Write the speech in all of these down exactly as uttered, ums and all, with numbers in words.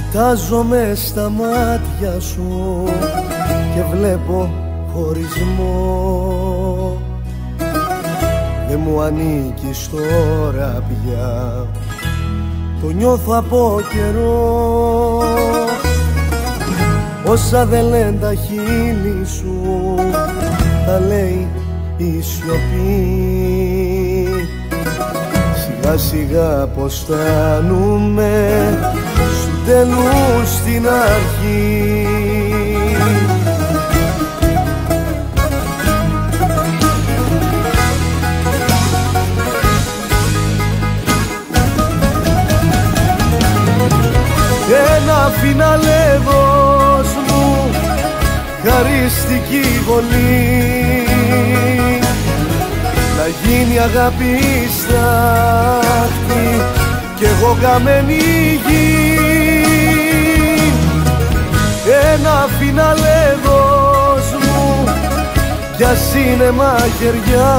Κοιτάζομαι στα μάτια σου και βλέπω χωρισμό. Δεν μου ανήκεις τώρα πια, το νιώθω από καιρό. Όσα δεν λένε τα χείλη σου, τα λέει η σιωπή. Σιγά σιγά πως φτάνουμε στου τέλους στην αρχή. Ένα φινάλε δώσ' μου, χαριστική βολή, να γίνει αγάπη στάχτη κι εγώ καμένη γη. Ένα φινάλε δώσ' μου, κι ας είναι μαχαιριά,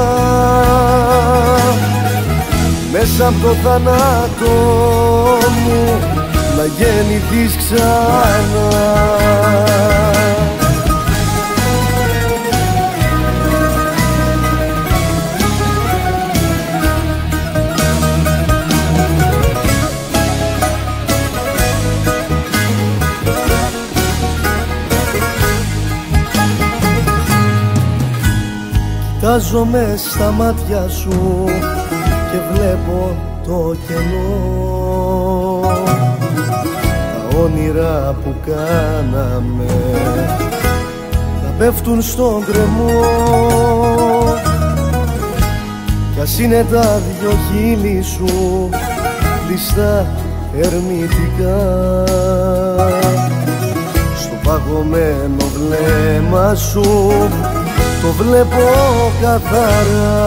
μέσα από το θάνατο μου να γεννηθείς ξανά. Κοιτάζομαι στα μάτια σου και βλέπω το κενό. Τα όνειρα που κάναμε θα πέφτουν στον κρεμό. Κι ας είναι τα δυο χείλη σου κλειστά ερμητικά, στο παγωμένο βλέμμα σου το βλέπω καθαρά.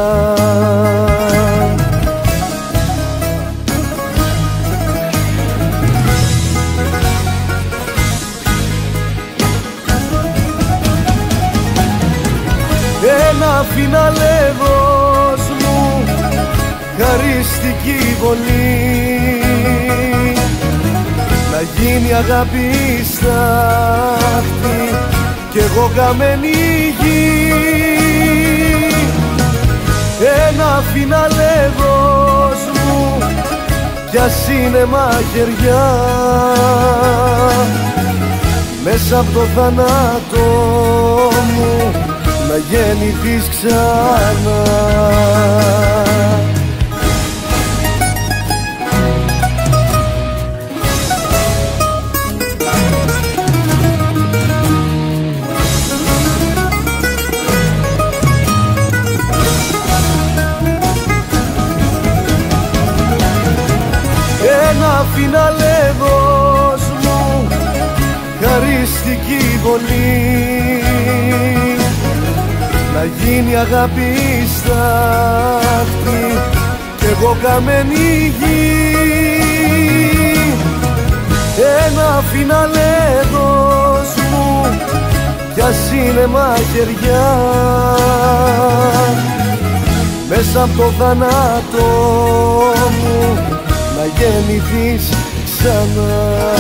Ένα φινάλε δώσ' μου, χαριστική βολή, να γίνει αγάπη στάχτη κι εγώ καμένη γη. Ένα φινάλε δώσ' μου, κι ας είναι μαχαιριά, μέσα από το θάνατο μου να γεννηθείς ξανά. Ένα φινάλε δώσ' μου, χαριστική βολή, να γίνει αγάπη στάχτη κι εγώ καμένη γη. Ένα φινάλε δώσ' μου, κι ας είναι μαχαιριά, μέσα από το θάνατο μου να γεννηθείς ξανά.